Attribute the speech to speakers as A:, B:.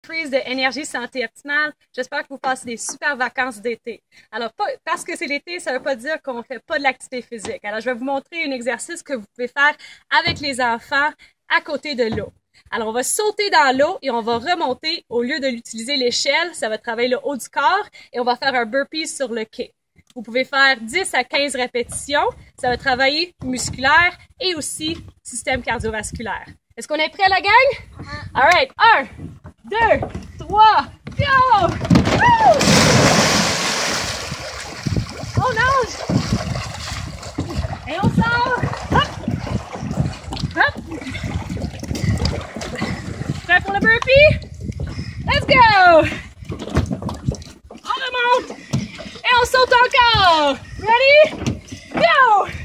A: prise d'énergie santé optimale. J'espère que vous passez des super vacances d'été. Alors, parce que c'est l'été, ça ne veut pas dire qu'on ne fait pas de l'activité physique. Alors, je vais vous montrer un exercice que vous pouvez faire avec les enfants à côté de l'eau. Alors, on va sauter dans l'eau et on va remonter. Au lieu de l'utiliser l'échelle, ça va travailler le haut du corps et on va faire un burpee sur le quai. Vous pouvez faire 10 à 15 répétitions. Ça va travailler musculaire et aussi système cardiovasculaire. Est-ce qu'on est prêt, la gang? All right. 1, 2, 3, go! Woo! On nage! Et on sort! Hop! Hop! Prêt pour le burpee? Let's go! On remonte! Et on saute encore! Ready? Go!